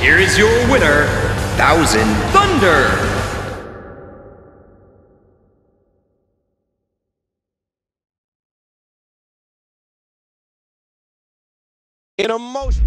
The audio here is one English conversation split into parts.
Here is your winner, Thousand Thunder. In emotion.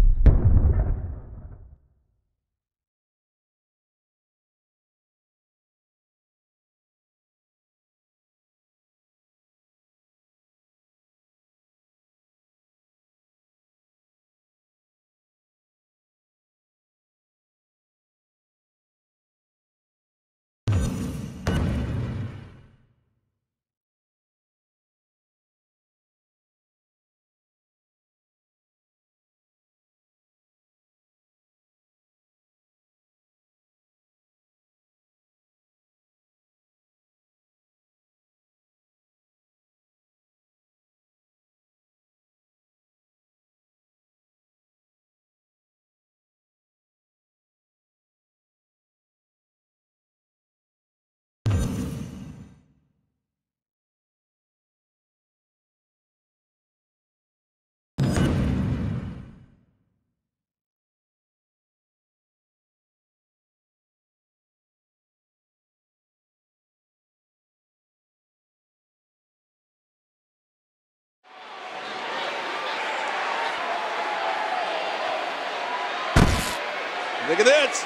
Look at this.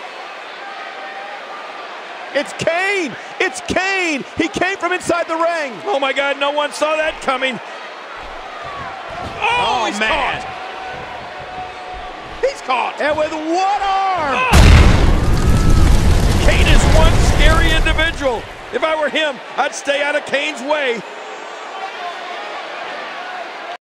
It's Kane. It's Kane. He came from inside the ring. Oh my God, no one saw that coming. Oh, he's man. caught. He's caught. And with one arm. Oh. Kane is one scary individual. If I were him, I'd stay out of Kane's way.